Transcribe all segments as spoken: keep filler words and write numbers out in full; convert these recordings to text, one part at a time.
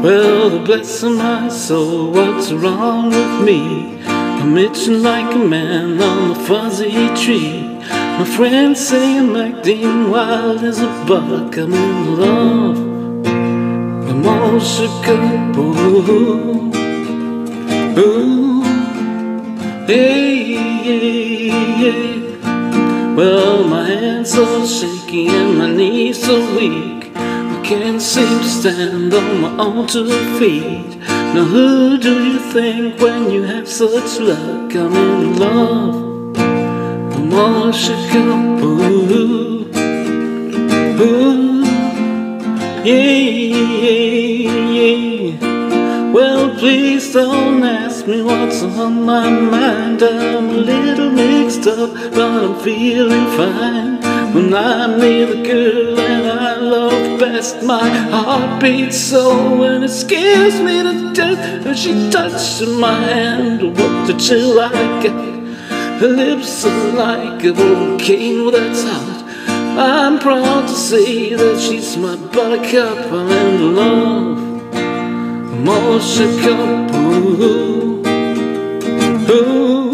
Well, bless my soul, what's wrong with me? I'm itching like a man on a fuzzy tree. My friends say I'm acting wild as a buck. I'm in love, I'm all shook up. Ooh, ooh, hey, yeah, yeah. Well, my hands are shaky and my knees so weak. I can't seem to stand on my own two feet. Now who do you think when you have such luck? I'm in love, I'm all shook up. Ooh, ooh, yeah, yeah, yeah. Well, please don't ask me what's on my mind. I'm a little mixed up, but I'm feeling fine. When I'm near the girl and I love best, my heart beats so, and it scares me to death. When she touches my hand, what a chill I get. Her lips are like a volcano that's hot. I'm proud to say that she's my buttercup. I'm in love, I'm all shook up. Ooh, ooh,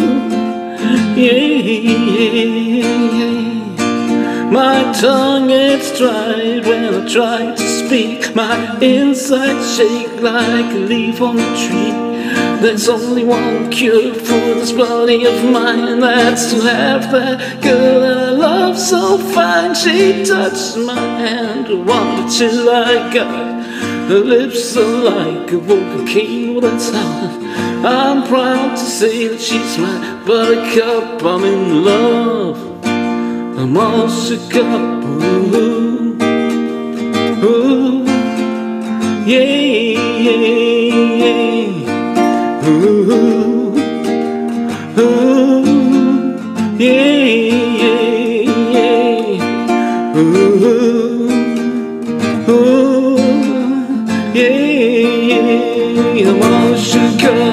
yeah, yeah, yeah. My tongue gets dried when I try to speak. My insides shake like a leaf on a tree. There's only one cure for this body of mine, that's to have that girl that I love so fine. She touched my hand, what a chill I got. Her lips are like a volcano that's hot. I'm proud to say that she's my buttercup. I'm in love, I'm all shook up. Ooh, ooh, yeah, yeah, yeah. Ooh, ooh, yeah, yeah, yeah. Ooh, ooh, yeah, yeah. I'm all shook up.